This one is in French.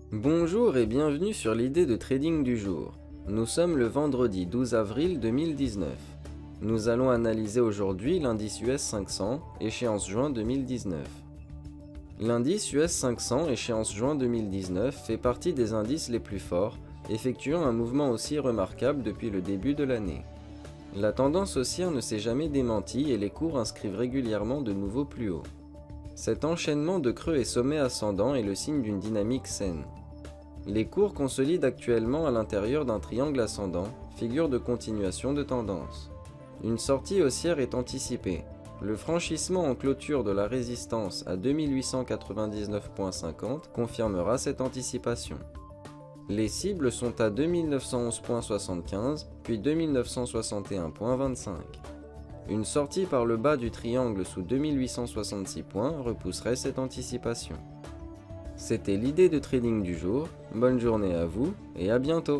Bonjour et bienvenue sur l'idée de trading du jour. Nous sommes le vendredi 12 avril 2019. Nous allons analyser aujourd'hui l'indice US 500, échéance juin 2019. L'indice US 500, échéance juin 2019, fait partie des indices les plus forts, effectuant un mouvement aussi remarquable depuis le début de l'année. La tendance haussière ne s'est jamais démentie et les cours inscrivent régulièrement de nouveaux plus hauts. Cet enchaînement de creux et sommets ascendants est le signe d'une dynamique saine. Les cours consolident actuellement à l'intérieur d'un triangle ascendant, figure de continuation de tendance. Une sortie haussière est anticipée. Le franchissement en clôture de la résistance à 2899,50 confirmera cette anticipation. Les cibles sont à 2911,75 puis 2961,25. Une sortie par le bas du triangle sous 2866 points repousserait cette anticipation. C'était l'idée de trading du jour, bonne journée à vous et à bientôt.